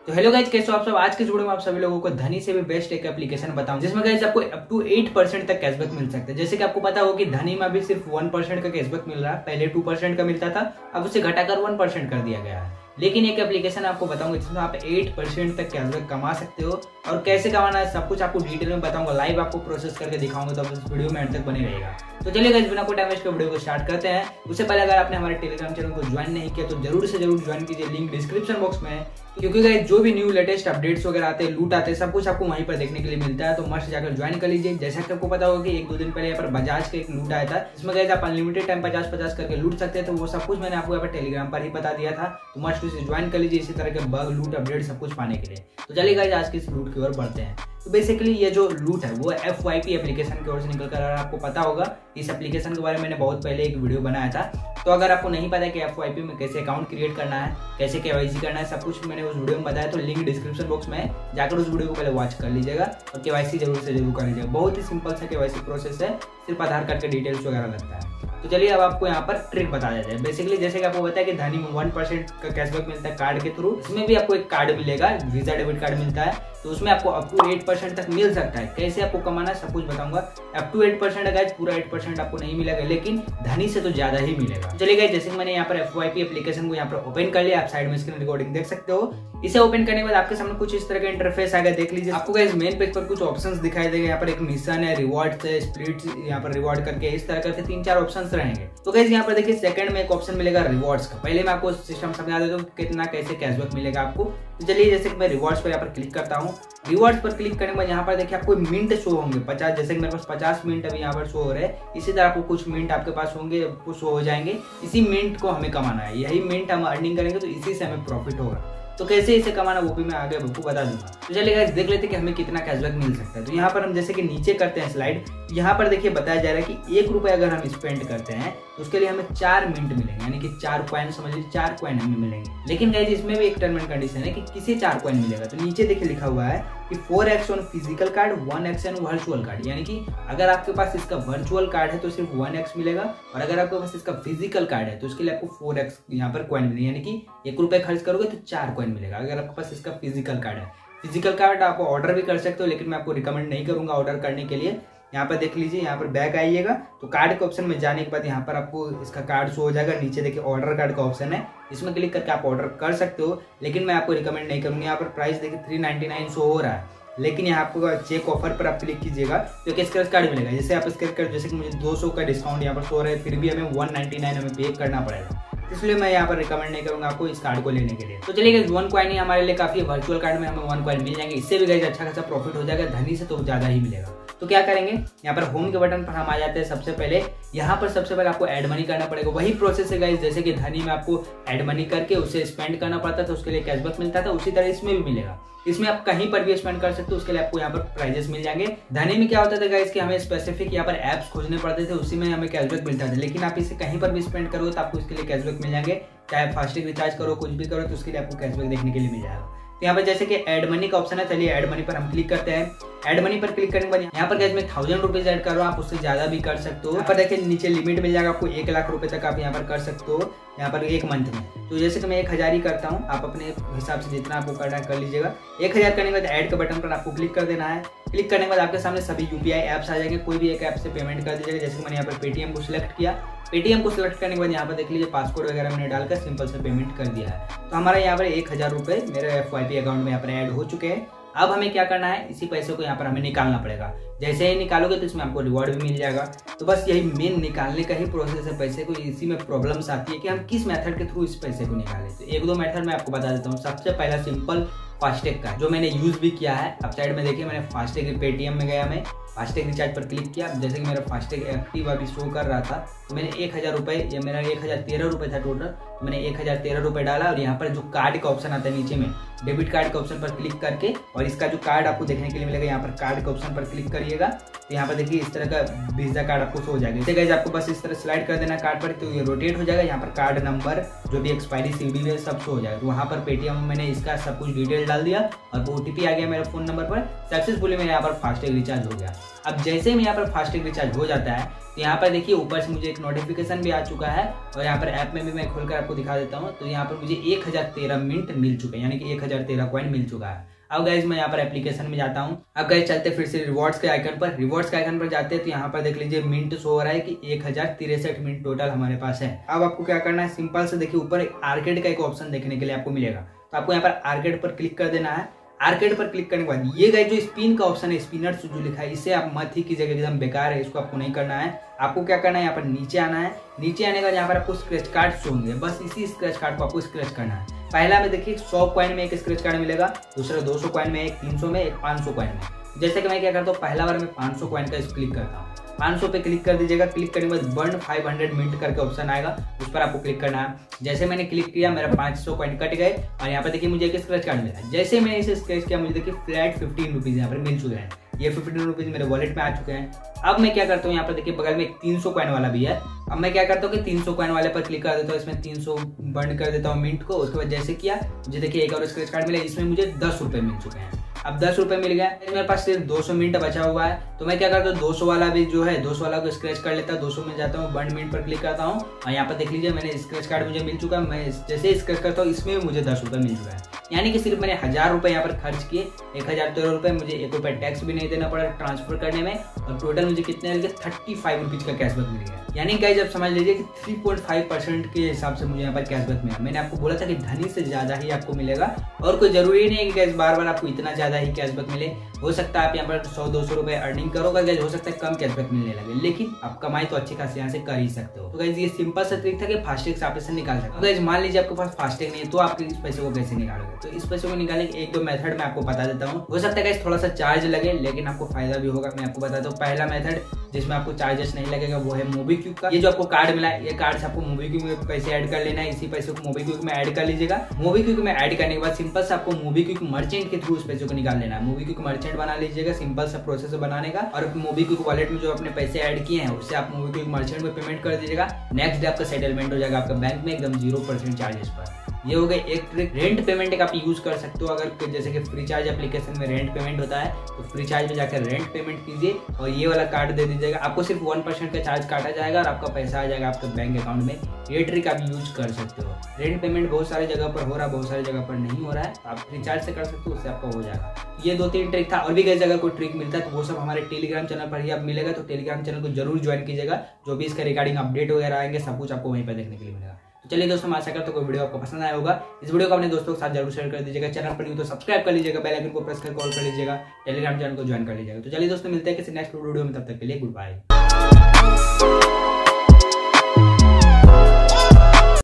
तो hello guys, कैसे हो आप सब। आज के वीडियो में आप सभी लोगों को धनी से भी बेस्ट एक एप्लीकेशन बताऊं जिसमें गाइज आपको अप टू 8% तक कैशबैक मिल सकता है। जैसे कि आपको पता हो कि धनी में अभी सिर्फ 1% का कैशबैक मिल रहा है, पहले 2% का मिलता था, अब उसे घटाकर 1% कर दिया गया है। लेकिन एक एप्लीकेशन आपको बताऊंगा जिसमें आप 8% तक कैशबैक कमा सकते हो और कैसे कमाना है सब कुछ आपको डिटेल में बताऊंगा, लाइव आपको प्रोसेस करके दिखाऊंगा, तो आप इस वीडियो में अंत तक बने रहेगा। तो चलिए गाइस, बिना कोई टाइम वेस्ट के वीडियो को स्टार्ट करते हैं। उससे पहले अगर आपने हमारे टेलीग्राम चैनल को ज्वाइन नहीं किया तो जरूर से जरूर ज्वाइन कीजिए, लिंक डिस्क्रिप्शन बॉक्स में है। क्योंकि गाइस जो भी न्यू लेटेस्ट अपडेट्स वगैरह आते हैं, लूट आते हैं, सब कुछ आपको वहीं पर देखने के लिए मिलता है, तो मस्ट जाकर ज्वाइन कर लीजिए। जैसा कि आपको पता होगा कि 1-2 दिन पहले यहाँ पर बजाज का एक लूट आया था, इसमें गाइस आप अनलिमिटेड टाइम 50-50 करके लूट सकते हैं, तो वो सब कुछ मैंने आपको यहाँ पर टेलीग्राम पर ही बता दिया था, तो मस्ट उसे ज्वाइन कर लीजिए इसी तरह के बग लूट अपडेट सब कुछ पाने के लिए। तो चलिए गाइस, आज की इस लूट की ओर बढ़ते हैं। तो बेसिकली ये जो लूट है वो FYP एप्लीकेशन की ओर से निकल कर आ रहा है। आपको पता होगा इस एप्लीकेशन के बारे में मैंने बहुत पहले एक वीडियो बनाया था, तो अगर आपको नहीं पता है कि FYP में कैसे अकाउंट क्रिएट करना है, कैसे KYC करना है, सब कुछ मैंने उस वीडियो में बताया, तो लिंक डिस्क्रिप्शन बॉक्स में जाकर उस वीडियो को पहले वॉच कर लीजिएगा और KYC जरूर से जरूर कर लीजिएगा। बहुत ही सिंपल सा KYC प्रोसेस है, सिर्फ आधार कार्ड के डिटेल्स वगैरह लगता है। तो चलिए अब आपको यहाँ पर ट्रिक बताया जाए। बेसिकली जैसे कि आपको पता है कि धनी में 1% का कैशबैक मिलता है कार्ड के थ्रू, इसमें भी आपको एक कार्ड मिलेगा, वीजा डेबिट कार्ड मिलता है, तो उसमें आपको अप टू 8% तक मिल सकता है। कैसे आपको कमाना है सब कुछ बताऊंगा। अप टू 8% है गाइस, पूरा 8% आपको नहीं मिलेगा, लेकिन धनी से तो ज्यादा ही मिलेगा। चलिए गाइस, जैसे मैंने यहाँ पर FYP एप्लीकेशन को यहाँ पर ओपन कर लिया, आप साइड में स्क्रीन रिकॉर्डिंग देख सकते हो। इसे ओपन करने के बाद आपके सामने कुछ इस तरह का इंटरफेस आएगा, देख लीजिए। आपको गाइस मेन पेज पर कुछ ऑप्शंस दिखाई देंगे, यहाँ पर एक मिशन है, रिवॉर्ड है, स्प्लिट, यहाँ पर रिवॉर्ड करके इस तरह करके 3-4 ऑप्शंस रहेंगे। तो गाइस यहाँ पर देखिए सेकंड में एक ऑप्शन मिलेगा रिवॉर्ड्स का। पहले मैं आपको सिस्टम समझा देता हूँ कितना कैसे कैशबैक मिलेगा आपको। तो चलिए, जैसे कि मैं रिवॉर्ड्स पर यहाँ पर क्लिक करता हूँ। रिवॉर्ड्स पर क्लिक करने के बाद यहाँ पर देखिए आपको मिंट शो होंगे 50, जैसे कि मेरे पास 50 मिनट अभी यहाँ पर शो हो रहे हैं, इसी तरह आपको कुछ मिनट आपके पास होंगे, आपको शो हो जाएंगे। इसी मिनट को हमें कमाना है, यही मिनट हम अर्निंग करेंगे तो इसी से हमें प्रॉफिट होगा। तो कैसे इसे कमाना वो भी मैं आगे आपको बता दूंगा। तो चलिए गाइस, देख लेते हैं कि हमें कितना कैशबैक मिल सकता है। तो यहाँ पर हम जैसे कि नीचे करते हैं स्लाइड, यहाँ पर देखिए बताया जा रहा है कि 1 रुपये अगर हम स्पेंड करते हैं तो उसके लिए हमें 4 मिनट मिलेंगे, यानी कि 4 कॉइन, समझ लीजिए 4 कॉइन हमें मिलेंगे। लेकिन गाइस इसमें भी एक टर्म एंड कंडीशन है कि किसी 4 कॉइन मिलेगा। तो नीचे देखिए लिखा हुआ है कि 4x on physical card, 1x on virtual card, यानी कि अगर आपके पास इसका वर्चुअल कार्ड है तो सिर्फ 1x मिलेगा, और अगर आपके पास इसका फिजिकल कार्ड है तो उसके लिए आपको 4x यहाँ पर कॉइन मिलेगा, यानी कि 1 रुपये खर्च करोगे तो 4 कॉइन मिलेगा अगर आपके पास इसका फिजिकल कार्ड है। फिजिकल कार्ड आप ऑर्डर भी कर सकते हो, लेकिन मैं आपको रिकमेंड नहीं करूंगा ऑर्डर करने के लिए। यहाँ पर देख लीजिए, यहाँ पर बैक आइएगा तो कार्ड के ऑप्शन में जाने के बाद यहाँ पर आपको इसका कार्ड शो हो जाएगा। नीचे देखिए ऑर्डर कार्ड का ऑप्शन है, इसमें क्लिक करके आप ऑर्डर कर सकते हो, लेकिन मैं आपको रिकमेंड नहीं करूंगा। यहाँ पर प्राइस देखिए 399 शो हो रहा है, लेकिन यहाँ आपको चेक ऑफर पर आप क्लिक कीजिएगा तो एक स्क्रैच कार्ड मिलेगा। जैसे आप स्क्रैच कार्ड, जैसे कि मुझे 200 का डिस्काउंट यहाँ पर शो रहा है, फिर भी हमें 199 हमें पे करना पड़ेगा, इसलिए मैं यहाँ पर रिकमेंड नहीं करूंगा आपको इस कार्ड को लेने के लिए। तो चलिए 1 कॉइन ही हमारे लिए काफी है, वर्चुअल कार्ड में हमें 1 कॉइन मिल जाएंगे, इससे भी गाइस अच्छा खासा प्रॉफिट हो जाएगा, धनी से तो ज्यादा ही मिलेगा। तो क्या करेंगे, यहाँ पर होम के बटन पर हम आ जाते हैं। सबसे पहले यहाँ पर सबसे पहले आपको ऐड मनी करना पड़ेगा, वही प्रोसेस है गाइस जैसे कि धनी में आपको ऐड मनी करके उसे स्पेंड करना पड़ता था, उसके लिए कैशबैक मिलता था, उसी तरह इसमें भी मिलेगा। इसमें आप कहीं पर भी स्पेंड कर सकते हो, उसके लिए आपको यहाँ पर प्राइजेस मिल जाएंगे। धनी में क्या होता था गाइस कि हमें स्पेसिफिक यहाँ पर एप्स खोजने पड़ते थे, उसी में हमें कैशबैक मिलता था, लेकिन आप इसे कहीं पर भी स्पेंड करोगे तो आपको इसके लिए कैशबैक मिल जाएंगे। चाहे आप फास्टैग रिचार्ज करो, कुछ भी करो, तो उसके लिए आपको कैशबैक देखने के लिए मिल जाएगा। तो यहाँ पर जैसे कि ऐड मनी का ऑप्शन है, चलिए ऐड मनी पर हम क्लिक करते हैं। ऐड मनी पर क्लिक करने के बाद यहाँ पर गाइस मैं 1000 रुपीज ऐड कर रहा हूँ, आप उससे ज्यादा भी कर सकते हो। यहाँ पर देखिए नीचे लिमिट मिल जाएगा आपको, 1 लाख रुपए तक आप यहाँ पर कर सकते हो, यहाँ पर 1 मंथ में। तो जैसे कि मैं 1000 ही करता हूँ, आप अपने हिसाब से जितना आपको करना है कर लीजिएगा। 1000 करने के बाद ऐड के बटन पर आपको क्लिक कर देना है। क्लिक करने के बाद आपके सामने सभी UPI ऐप्स आ जाएंगे, कोई भी एक ऐप से पेमेंट कर दीजिएगा। जैसे कि मैंने यहाँ पर पेटीएम को सिलेक्ट किया, पेटीएम को सिलेक्ट करने के बाद यहाँ पर देख लीजिए पासवर्ड वगैरह मैंने डालकर सिंपल से पेमेंट कर दिया है। तो हमारा यहाँ पर 1000 रुपये मेरे FYP अकाउंट में यहाँ पर ऐड हो चुके हैं। अब हमें क्या करना है, इसी पैसे को यहाँ पर हमें निकालना पड़ेगा। जैसे ही निकालोगे तो इसमें आपको रिवॉर्ड भी मिल जाएगा। तो बस यही मेन निकालने का ही प्रोसेस है पैसे को। इसी में प्रॉब्लम्स आती है कि हम किस मेथड के थ्रू इस पैसे को निकालें। तो 1-2 मेथड मैं आपको बता देता हूँ। सबसे पहला सिंपल फास्टैग का, जो मैंने यूज भी किया है। अब साइड में देखिए मैंने फास्टैग पेटीएम में गया, मैं फास्टैग रिचार्ज पर क्लिक किया। जैसे कि मेरा फास्टैग एक्टिव अभी शो कर रहा था, तो मैंने 1000 रुपये, या मेरा 1013 रुपये था टोटल, तो मैंने 1013 रुपये डाला। और यहाँ पर जो कार्ड का ऑप्शन आता है नीचे में, डेबिट कार्ड के ऑप्शन पर क्लिक करके, और इसका जो कार्ड आपको देखने के लिए मिलेगा यहाँ पर कार्ड के ऑप्शन पर क्लिक करिएगा। तो यहाँ पर देखिए इस तरह का वीजा कार्ड आपको शो हो जाएगा। इसे गाइस आपको बस इस तरह स्लाइड कर देना कार्ड पर, तो ये रोटेट हो जाएगा। यहाँ पर कार्ड नंबर जो भी एक्सपायरी सीवी है सब शो हो जाएगा। तो वहाँ पर पेटीएम में मैंने इसका सब कुछ डिटेल डाल दिया और OTP आ गया मेरे फोन नंबर पर। सक्सेसफुली मेरे यहाँ पर फास्टैग रिचार्ज हो गया। अब जैसे ही यहाँ पर फास्टैग रिचार्ज हो जाता है तो यहाँ पर देखिए ऊपर से मुझे एक नोटिफिकेशन भी आ चुका है और यहाँ पर ऐप में भी मैं खोलकर आपको दिखा देता हूँ। तो यहाँ पर मुझे 1013 मिनट मिल चुके हैं, यानी कि 1013 कॉइन मिल चुका है। अब गाइज मैं यहाँ पर एप्लीकेशन में जाता हूँ। अब गाइज चलते फिर से रिवॉर्ड्स के आइकन पर। रिवॉर्ड्स के आइकन पर जाते हैं तो यहाँ पर देख लीजिए मिनट शो हो रहा है कि 1063 मिनट टोटल हमारे पास है। अब आपको क्या करना है, सिंपल से देखिए ऊपर आर्केड का एक ऑप्शन देखने के लिए आपको मिलेगा। तो आपको यहाँ पर आर्केड पर क्लिक कर देना है। आर्केड पर क्लिक करने के बाद ये गाइस जो स्पिन का ऑप्शन है, स्पिनर्स जो लिखा है, इसे आप मत ही कीजिएगा, एकदम बेकार है, इसको आपको नहीं करना है। आपको क्या करना है, यहाँ पर नीचे आना है। नीचे आने के बाद यहाँ पर आपको स्क्रैच कार्ड शो होंगे, बस इसी स्क्रैच कार्ड को आपको स्क्रैच करना है। पहला में देखिए 100 कॉइन में एक स्क्रैच कार्ड मिलेगा, दूसरा 200 कॉइन में, एक 300 में, एक 500 कॉइन में। जैसे कि मैं क्या करता हूँ, पहला बार में 500 कॉइन का क्लिक करता हूँ। 500 पे क्लिक कर दीजिएगा। क्लिक करने के बाद बर्न 500 मिनट करके ऑप्शन आएगा, उस पर आपको क्लिक करना है। जैसे मैंने क्लिक किया मेरा 500 कॉइन कट गए और यहाँ पर देखिए मुझे एक स्क्रैच कार्ड मिला। जैसे मैंने इसे स्क्रैच किया मुझे देखिए फ्लैट 15 रुपीज यहाँ पर मिल चुके हैं। ये 15 रुपीज मेरे वॉलेट में आ चुके हैं। अब मैं क्या करता हूँ, यहाँ पर देखिए बगल में एक 300 कॉइन वाला भी है। अब मैं क्या करता हूँ कि 300 कॉइन वाले पर क्लिक कर देता हूँ, इसमें 300 बर्न कर देता हूँ मिनट को। उसके बाद जैसे किया मुझे देखिए एक और स्क्रैच कार्ड मिला, इसमें मुझे 10 रुपए मिल चुके हैं। अब 10 रुपए मिल गया, मेरे पास सिर्फ 200 मिनट बचा हुआ है। तो मैं क्या करता हूँ, 200 वाला भी जो है 200 वाला को स्क्रैच कर लेता हूँ। 200 में जाता हूँ, बर्न मिनट पर क्लिक करता हूँ और यहाँ पर देख लीजिए मैंने स्क्रैच कार्ड मुझे मिल चुका है। मैं जैसे स्क्रैच करता हूँ इसमें मुझे 10 रुपए मिल चुका है, यानी कि सिर्फ मैंने 1000 रुपए यहाँ पर खर्च किए। 1013 रुपए, मुझे 1 रुपए टैक्स भी नहीं देना पड़ा ट्रांसफर करने में, और टोटल मुझे कितने मिल गए, 35 रुपीज का कैशबैक मिल गया। यानी गाइस आप समझ लीजिए कि 3.5% के हिसाब से मुझे यहाँ पर कैशबैक मिला। मैंने आपको बोला था कि धनी से ज्यादा ही आपको मिलेगा, और कोई जरूरी नहीं है कि गाइस बार बार आपको इतना ज्यादा ही कैशबैक मिले। हो सकता है आप यहाँ पर 100-200 रुपए अर्निंग करोगे गाइस, हो सकता है कम कैशबैक मिलने लगे, लेकिन आप कमाई तो अच्छी खासी यहाँ से कर ही सकते हो। तो गाइस ये सिंपल सा ट्रिक था कि फास्टैग से आप इसे निकाल सकते हो। गाइस मान लीजिए आपके पास फास्टैग नहीं है, तो आप इस पैसे को कैसे निकालोगे? तो इस पैसे को निकालने के 1-2 मेथड मैं आपको बता देता हूँ। हो सकता है गाइस थोड़ा सा चार्ज लगे, लेकिन आपको फायदा भी होगा। मैं आपको बताता हूँ पहला मेथड जिसमें आपको चार्जेस नहीं लगेगा, वो है मोबीक्विक का। ये जो आपको कार्ड मिला है, ये कार्ड से आपको मोबीक्विक में पैसे ऐड कर लेना है। इसी पैसे को मोबीक्विक में ऐड कर लीजिएगा। मोबीक्विक में ऐड करने के बाद सिंपल से आपको मोबीक्विक मर्चेंट के थ्रू उस पैसे को निकाल लेना है। मोबीक्विक मर्चेंट बना लीजिएगा, सिंपल सा प्रोसेस बनाने का। और मोबीक्विक वॉलेट में जो अपने पैसे ऐड किए हैं उससे आप मोबीक्विक मर्चेंट में पेमेंट कर दीजिएगा। नेक्स्ट डे आपका सेटलमेंट हो जाएगा आपका बैंक में एकदम 0% चार्जेस पर। ये हो गए एक ट्रिक। रेंट पेमेंट एक आप यूज कर सकते हो, अगर जैसे कि फ्री चार्ज एप्लीकेशन में रेंट पेमेंट होता है तो फ्री चार्ज में जाकर रेंट पेमेंट कीजिए और ये वाला कार्ड दे दीजिएगा। आपको सिर्फ 1% का चार्ज काटा जाएगा और आपका पैसा आ जाएगा आपके बैंक अकाउंट में। ये ट्रिक आप यूज कर सकते हो। रेंट पेमेंट बहुत सारी जगह पर हो रहा है, बहुत सारी जगह पर नहीं हो रहा है। आप फ्री चार्ज से कर सकते हो, उससे आपका हो जाएगा। ये 2-3 ट्रिक था, और भी गाइस अगर कोई ट्रिक मिलता है तो वो सब हमारे टेलीग्राम चैनल पर ही आप मिलेगा। तो टेलीग्राम चैनल को जरूर ज्वाइन कीजिएगा, जो भी इसका रिगार्डिंग अपडेट वगैरह आएंगे सब कुछ आपको वहीं पर देखने के लिए मिलेगा। तो चलिए दोस्तों, मैं आशा करता हूँ वीडियो आपको पसंद आया होगा। इस वीडियो को अपने दोस्तों के साथ जरूर शेयर कर दीजिएगा। चैनल पर नहीं तो सब्सक्राइब कर लीजिएगा, बेल आइकन को प्रेस कर कॉल कर लीजिएगा, टेलीग्राम चैनल को ज्वाइन कर लीजिएगा। तो चलिए दोस्तों, मिलते हैं किसी नेक्स्ट वीडियो में, तब तक के लिए गुड बाय।